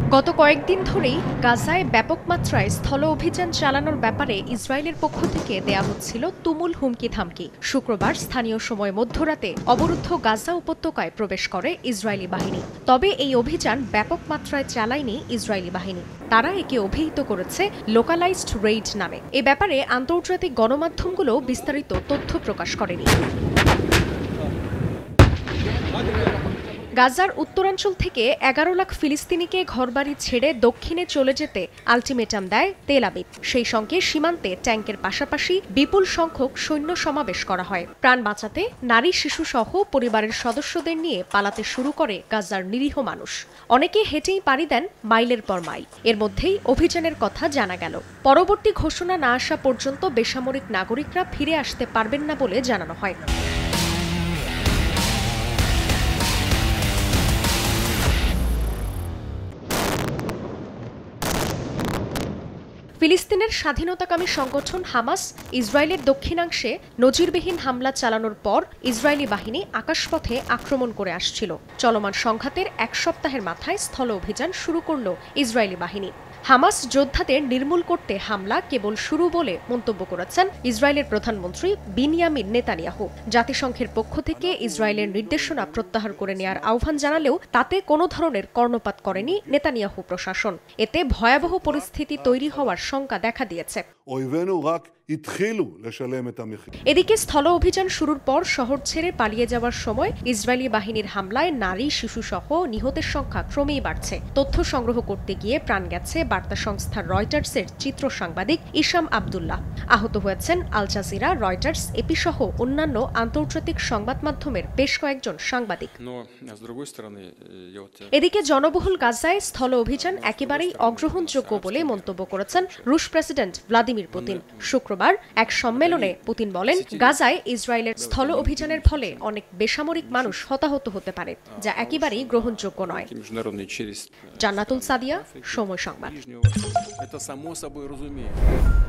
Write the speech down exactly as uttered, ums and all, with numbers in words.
গত কয়েকদিন ধরেই গাজায় ব্যাপক মাত্রায় স্থল অভিযান চালানোর ব্যাপারে ইসরায়েলের পক্ষ থেকে দেয়া হচ্ছিল তুমুল হুমকি ধামকি। শুক্রবার স্থানীয় সময় মধ্যরাতে অবরুদ্ধ গাজা উপত্যকায় প্রবেশ করে ইসরায়েলি বাহিনী। তবে এই অভিযান ব্যাপক মাত্রায় চালায়নি ইসরায়েলি বাহিনী। তারা একে অভিহিত করেছে লোকালাইজড রেইড নামে। এ ব্যাপারে আন্তর্জাতিক গণমাধ্যমগুলো বিস্তারিত তথ্য প্রকাশ করেনি। গাজার উত্তরাঞ্চল থেকে এগারো লাখ ফিলিস্তিনিকে ঘরবাড়ি ছেড়ে দক্ষিণে চলে যেতে আলটিমেটাম দেয় তেল আবিব। সেই সঙ্গে সীমান্তে ট্যাঙ্কের পাশাপাশি বিপুল সংখ্যক সৈন্য সমাবেশ করা হয়। প্রাণ বাঁচাতে নারী শিশু সহ পরিবারের সদস্যদের নিয়ে পালাতে শুরু করে গাজার নিরীহ মানুষ। অনেকে হেঁটেই পাড়ি দেন মাইলের পর মাইল। এর মধ্যেই অভিযানের কথা জানা গেল। পরবর্তী ঘোষণা না আসা পর্যন্ত বেসামরিক নাগরিকরা ফিরে আসতে পারবেন না বলে জানানো হয়। ফিলিস্তিনের স্বাধীনতাকামী সংগঠন হামাস ইসরায়েলের দক্ষিণাংশে নজিরবিহীন হামলা চালানোর পর ইসরায়েলি বাহিনী আকাশপথে আক্রমণ করে আসছিল। চলমান সংঘাতের এক সপ্তাহের মাথায় স্থল অভিযান শুরু করল ইসরায়েলি বাহিনী। হামাস যোদ্ধাদের নির্মূল করতে হামলা কেবল শুরু বলে মন্তব্য করেছেন ইসরায়েলের প্রধানমন্ত্রী বিনিয়ামিন নেতানিয়াহু। জাতিসংঘের পক্ষ থেকে ইসরায়েলের নির্দেশনা প্রত্যাহার করে নেওয়ার আহ্বান জানালেও তাতে কোনো ধরনের কর্ণপাত করেনি নেতানিয়াহু প্রশাসন। এতে ভয়াবহ পরিস্থিতি তৈরি হওয়ার শঙ্কা দেখা দিয়েছে। এদিকে স্থল অভিযান শুরুর পর শহর ছেড়ে পালিয়ে যাওয়ার সময় ইসরায়েলি বাহিনীর হামলায় নারী শিশু সহ নিহতের সংখ্যা ক্রমেই বাড়ছে। তথ্য সংগ্রহ করতে গিয়ে প্রাণ গেছে বার্তা সংস্থা রয়টার্সের চিত্র সাংবাদিক ইসাম আবদুল্লাহ। আহত হয়েছেন আল জাজিরা, রয়টার্স, এপি সহ অন্যান্য আন্তর্জাতিক সংবাদ মাধ্যমের বেশ কয়েকজন সাংবাদিক। এদিকে জনবহুল গাজায় স্থল অভিযান একেবারেই অগ্রহণযোগ্য বলে মন্তব্য করেছেন রুশ প্রেসিডেন্ট ভ্লাদিমির পুতিন। শুক্রবার এক সম্মেলনে পুতিন বলেন, গাজায় ইসরায়েলের স্থল অভিযানের ফলে অনেক বেসামরিক মানুষ হতাহত হতে পারে, যা একেবারেই গ্রহণযোগ্য নয়। জান্নাতুল সাদিয়া, সময় সংবাদ।